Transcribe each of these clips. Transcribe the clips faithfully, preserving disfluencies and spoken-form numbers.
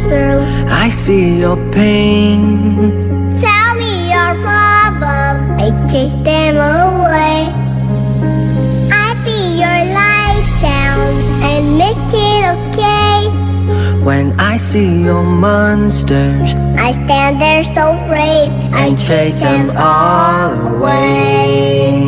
monster. I see your pain. Tell me your problem, I chase them away. I be your light down and make it okay. When I see your monsters, I stand there so brave and chase them all away.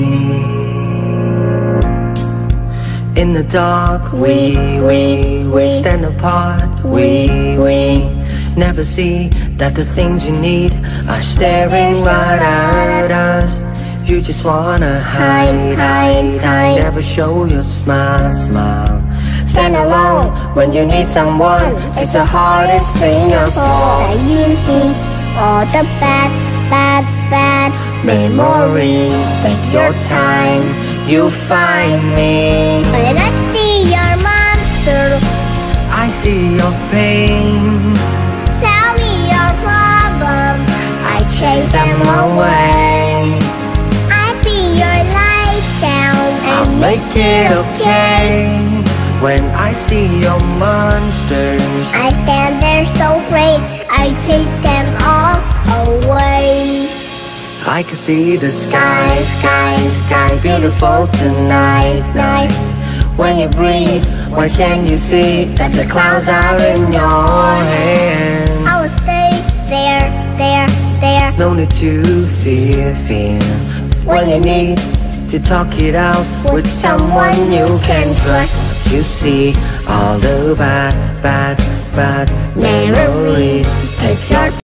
In the dark, we, we, we stand apart. We, we never see that the things you need are staring right at us. You just wanna hide, hide, hide. Never show your smile, smile. Stand alone when you need someone. It's the hardest thing of all. I you see all the bad, bad, bad memories. Take your time, you'll find me. When I see your monster, I see your pain. tell me your problem, I chase them away. I be your light down I'll and make it okay. When I see your monsters, I stand there so brave, I chase them all away. I can see the sky, sky, sky, beautiful tonight, night. When you breathe, why can't you see that the clouds are in your hand? I will stay there, there, there. No need to fear, fear. When you need to talk it out with someone you can trust, you see all the bad, bad, bad memories. Take your